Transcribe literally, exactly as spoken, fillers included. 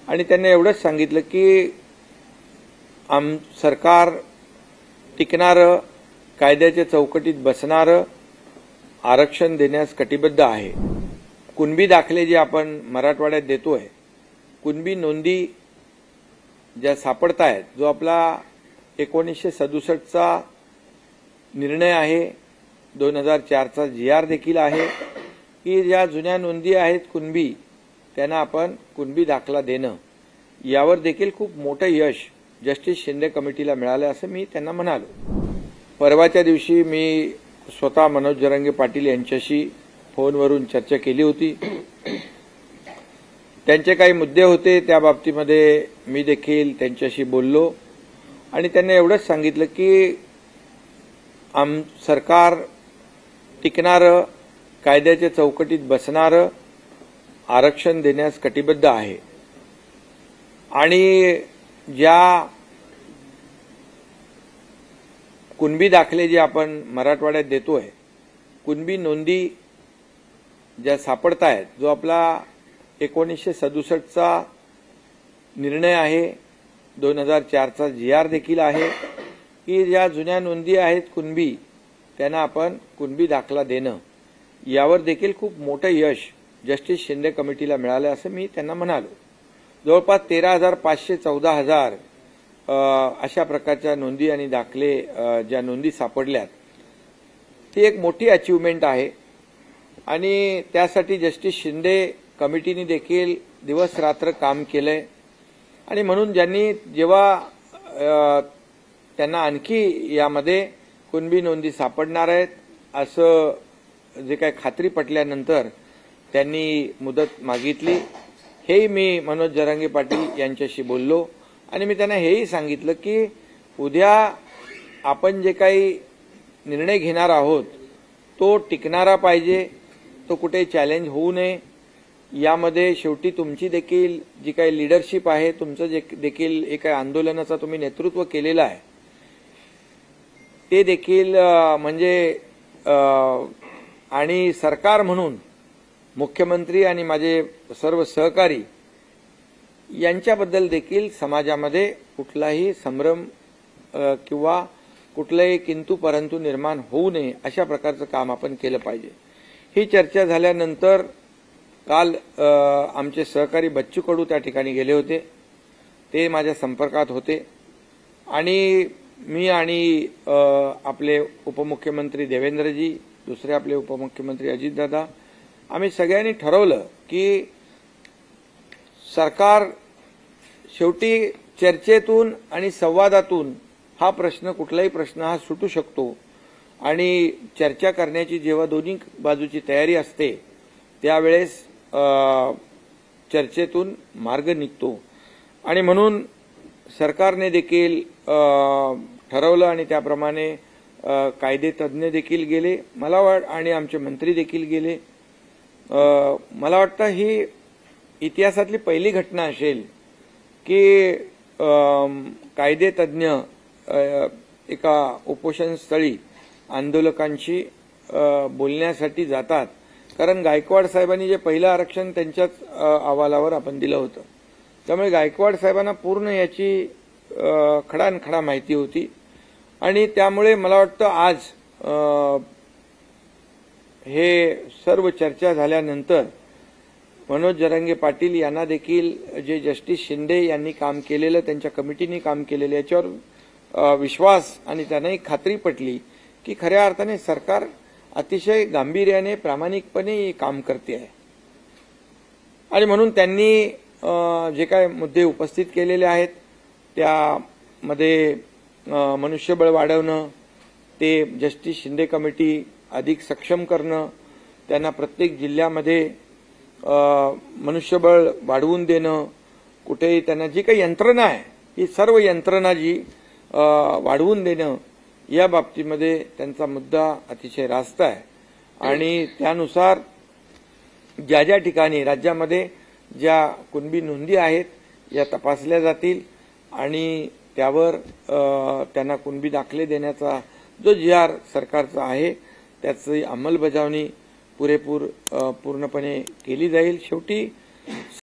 आणि त्यांनी एवढंच सांगितलं की आम सरकार टिकणारं, कायद्याच्या चौकटीत बसणारं आरक्षण देण्यास कटिबद्ध आहे। कुणबी दाखले जे आपण मराठवाड्यात देतोय, कुणबी नोंदी ज्या सापडत आहेत, जो आपला एकोणीसशे सदुसष्ट चा निर्णय आहे, दोन हजार चार चा जी आर देखील आहे की ज्या जुन्या नोंदी आहेत कुणबी, त्यांना आपण कुणबी दाखला देणं, यावर देखील खूप मोठं यश जस्टिस शिंदे कमिटीला मिळालं असं मी त्यांना म्हणालो। परवाच्या दिवशी मी स्वतः मनोज जरांगे पाटील यांच्याशी फोनवरून चर्चा केली होती। त्यांचे काही मुद्दे होते, त्या बाबतीमध्ये मी देखील त्यांच्याशी बोललो आणि त्यांनी एवढंच सांगितलं की आम सरकार टिकणारं, कायद्याच्या चौकटीत बसणारं आरक्षण देण्यास कटिबद्ध आहे आणि ज्या कुणबी दाखले जे आपण मराठवाड्यात देतोय, कुणबी नोंदी ज्या सापडत आहेत, जो आपला एकोणीसशे सदुसष्ट चा निर्णय आहे, दोन हजार चार चा जी आर देखील आहे की ज्या जुन्या नोंदी आहेत कुणबी, त्यांना आपण कुणबी दाखला देणं, यावर देखील खूप मोठं यश जस्टिस शिंदे कमिटीला मिळालं असं मी त्यांना म्हणालो। जवळपास तेरा हजार पाचशे चौदा हजार अशा प्रकारच्या नोंदी आणि दाखले ज्या नोंदी सापडल्यात, ती एक मोठी अचीवमेंट आहे आणि त्यासाठी जस्टिस शिंदे कमिटीने देखील दिवस रात्र काम केलंय आणि म्हणून ज्यांनी जेव्हा त्यांना आणखी यामध्ये कुणबी नोंदी सापडणार आहेत असं जे काही खात्री पटल्यानंतर त्यांनी मुदत मागितली। हेही मी मनोज जरांगे पाटील यांच्याशी बोललो आणि मी त्यांना हेही सांगितलं की उद्या आपण जे काही निर्णय घेणार आहोत तो टिकणारा पाहिजे, तो कुठे चॅलेंज होऊ नये। यामध्ये शेवटी तुमची देखील जी काही लीडरशिप आहे, तुमचं जे देखील एका आंदोलनाचा तुम्ही नेतृत्व केलेलं आहे, ते देखील म्हणजे आणि सरकार म्हणून मुख्यमंत्री आणि माझे सर्व सहकारी यांच्याबद्दल देखील समाजामध्ये कुठलाही संभ्रम किंवा कुठलाही किंतु परंतु निर्माण होऊ नये, अशा प्रकारचं काम आपण केलं पाहिजे। ही चर्चा झाल्यानंतर काल आमचे सहकारी बच्चू कडू त्या ठिकाणी गेले होते, ते माझ्या संपर्कात होते आणि मी आणि आपले उपमुख्यमंत्री देवेंद्रजी, दुसरे आपले उपमुख्यमंत्री अजितदादा, आम्ही सगळ्यांनी ठरवलं की सरकार शेवटी चर्चेतून आणि संवादातून हा प्रश्न, कुठलाही प्रश्न हा सुटू शकतो आणि चर्चा करण्याची जेव्हा दोन्ही बाजूची तयारी असते त्यावेळेस चर्चेतून मार्ग निघतो आणि म्हणून सरकारने देखील ठरवलं आणि त्याप्रमाणे कायदे तज्ज्ञ देखील गेले, मला वाट आणि आमचे मंत्री देखील गेले। मला वाटतं ही इतिहासातली पहिली घटना असेल की कायदे तज्ज्ञ एका उपोषणस्थळी आंदोलकांशी बोलण्यासाठी जातात, कारण गायकवाड साहेबांनी जे पहिलं आरक्षण त्यांच्याच अहवालावर आपण दिलं होतं, त्यामुळे गायकवाड साहेबांना पूर्ण याची खडानखडा माहिती होती आणि त्यामुळे मला वाटतं आज हे सर्व चर्चा झाल्यानंतर मनोज जरांगे पाटील यांना देखील जे जस्टिस शिंदे यांनी काम केलेलं, त्यांच्या कमिटीने काम केलेलं, याच्यावर विश्वास आणि त्यांनाही खात्री पटली की खऱ्या अर्थाने सरकार अतिशय गांभीर्याने, प्रामाणिकपणे काम करते आहे आणि म्हणून त्यांनी जे काय मुद्दे उपस्थित केलेले आहेत त्यामध्ये मनुष्यबळ वाढवणं, ते जस्टिस शिंदे कमिटी अधिक सक्षम करणं, त्यांना प्रत्येक जिल्ह्यामध्ये मनुष्यबळ वाढवून देणं, कुठेही त्यांना जी काही यंत्रणा आहे ही सर्व यंत्रणा जी वाढवून देणं, या बाबतीमध्ये त्यांचा मुद्दा अतिशय रास्त आहे आणि त्यानुसार ज्या ज्या ठिकाणी राज्यामध्ये ज्या कुणबी नोंदी आहेत या तपासल्या जातील आणि त्यावर त्यांना कुणबी दाखले देण्याचा जो जी आर सरकारचा आहे त्याची अंमलबजावणी पुरेपूर पूर्णपणे केली जाईल। शेवटी